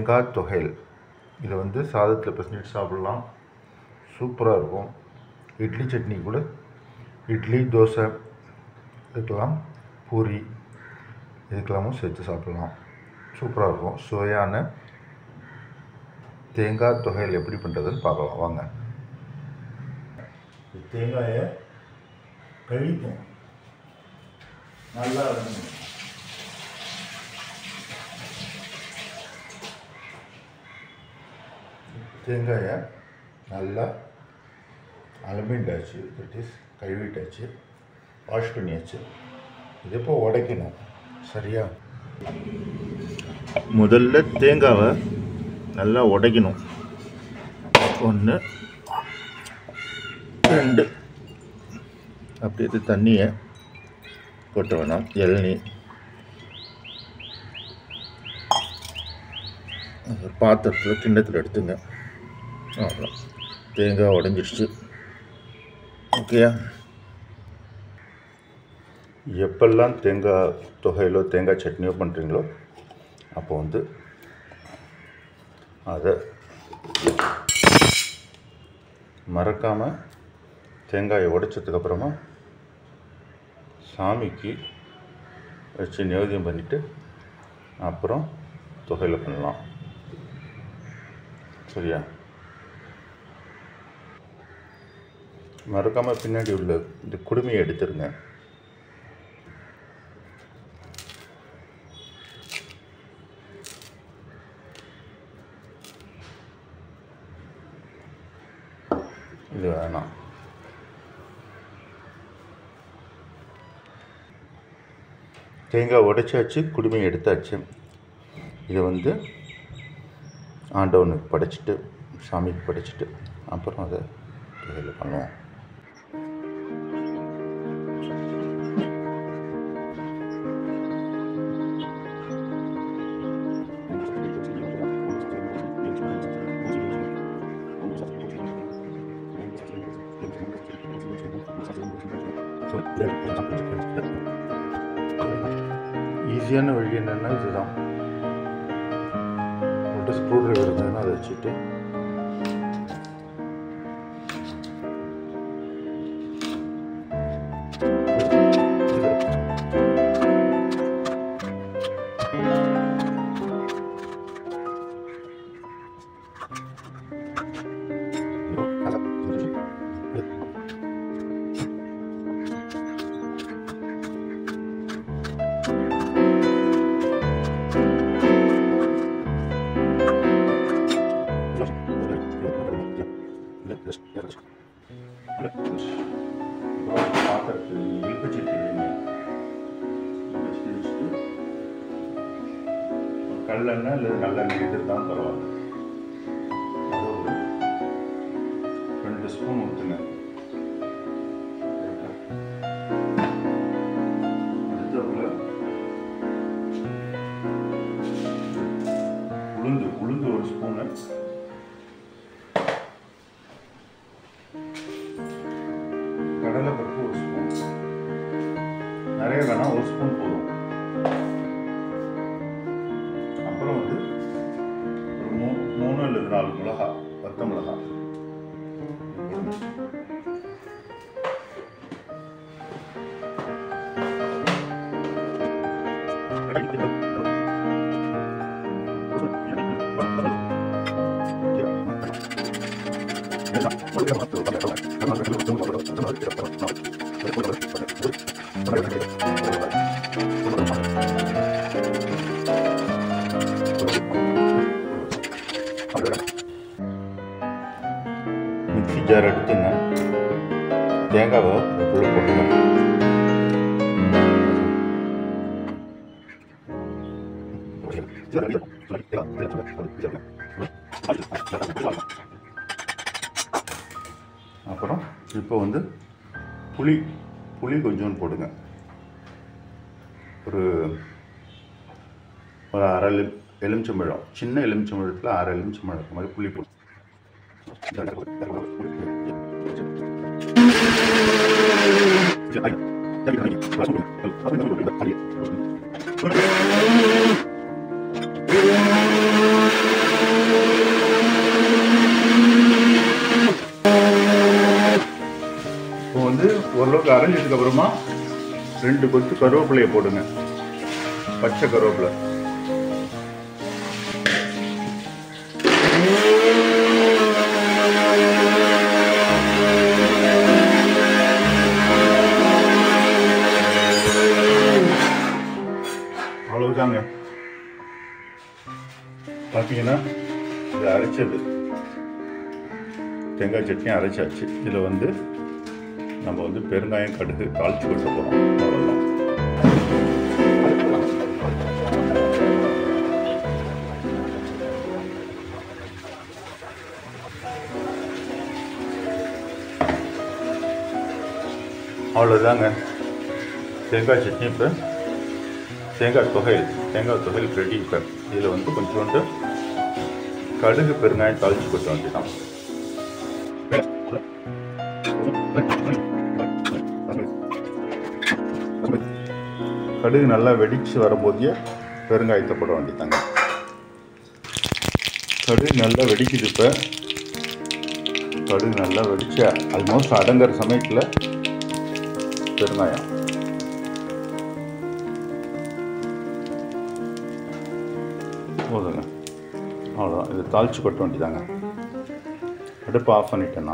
தேங்காய் தொகையல் இதை வந்து சாதத்தில் பிசைஞ்சிட்டு சாப்பிட்லாம். சூப்பராக இருக்கும். இட்லி சட்னி கூட, இட்லி தோசை இதுக்கெல்லாம், பூரி இதுக்கெல்லாமும் சேர்த்து சாப்பிட்லாம். சூப்பராக இருக்கும். சுவையான தேங்காய் தொகையல் எப்படி பண்ணுறதுன்னு பார்க்கலாம் வாங்க. தேங்காயை கழிப்போம். நல்லா தேங்காயை நல்லா அலம்பிண்டாச்சு, தட் இஸ் கழுவிட்டாச்சு, வாஷ் பண்ணியாச்சு. இது இப்போ உடைக்கணும். சரியா? முதல்ல தேங்காவை நல்லா உடைக்கணும். 1 2 அப்படி இது தண்ணியை கொட்ட வேணாம். இளநீ பாத்திரத்தில் கிண்ணத்தில் எடுத்துங்க. அவ்வளோ தேங்காய் உடஞ்சிடுச்சு. ஓகேயா? எப்பெல்லாம் தேங்காய் தொகையிலோ தேங்காய் சட்னியோ பண்ணுறீங்களோ அப்போ வந்து அதை மறக்காமல் தேங்காயை உடைச்சதுக்கப்புறமா சாமிக்கு வச்சு நைவேத்தியம் பண்ணிவிட்டு அப்புறம் தொகையில் பண்ணலாம். சரியா? மறக்காமல் பின்னாடி உள்ள இந்த குடுமையை எடுத்துருங்க. இது வேணாம். தேங்காய் உடைச்சாச்சு, குடுமையை எடுத்தாச்சு. இதை வந்து ஆண்டவனுக்கு படைச்சிட்டு, சாமிக்கு படைச்சிட்டு அப்புறம் அதை தொகையில் பண்ணுவோம். ஈஸியான வழி என்னென்னா இதுதான். ஒரு ஸ்க்ரூ ட்ரைவர் இருந்ததுன்னா அதை வச்சுட்டு பாத்திரத்தில் இழுப்பச்சிட்டு கல்லெண்ணெய் இல்லை நல்லெண்ணெய் எது தான் பரவாயில்ல. ஒரு 2 ஸ்பூன் ஊற்றுங்க. உளுந்து 1 ஸ்பூனு, கடலைப்பருப்பு 1 ஸ்பூன். நிறைய வேணாம், 1 ஸ்பூன் போதும். அப்புறம் வந்து ஒரு 3 அல்லது 4 மிளகா, வத்த மிளகா. மிக்ஸி ஜார் எடுத்துங்க. தேங்காவை உள்ள போட்டுங்க. அப்புறம் இப்போ வந்து புளி கொஞ்சோன்னு போடுங்க. ஒரு அரை எலுமிச்சம்பழம், சின்ன எலுமிச்சம்பழத்தில் 1/2 எலுமிச்சம்பழம் மாதிரி புளி போடும். அதுக்கப்புறமா 2 கொத்து கருவேப்பிலையை போடுங்க, பச்சை கருவேப்பிலை. அவ்வளவுதாங்க. பார்த்தீங்கன்னா இது அரைச்சது தேங்காய் சட்னி அரைச்சாச்சு. இதில் வந்து நம்ம வந்து பெருங்காயம், கடுகு தாளிச்சு கொட்ட போகிறோம். அவ்வளோதான். அவ்வளோதாங்க தேங்காய் சட்னி. இப்போ தேங்காய் தொகையில் ரெடி. இப்போ இதில் வந்து கொஞ்சோண்டு கடுகு பெருங்காயம் தாளிச்சு கொட்ட வேண்டியதான். கடுகு நல்லா வெடிச்சு வரும்போதே பெருங்காயத்தை போட வேண்டியதாங்க. கடுகு நல்லா வெடிக்குது. இப்போ கடுகு நல்லா வெடிச்சு ஆல்மோஸ்ட் அடங்குற சமயத்தில் பெருங்காயம். போதுங்க, அவ்வளோதான். இதை தாளிச்சு கொட்ட வேண்டியதாங்க. அடுப்பு ஆஃப் பண்ணிட்டேன்னா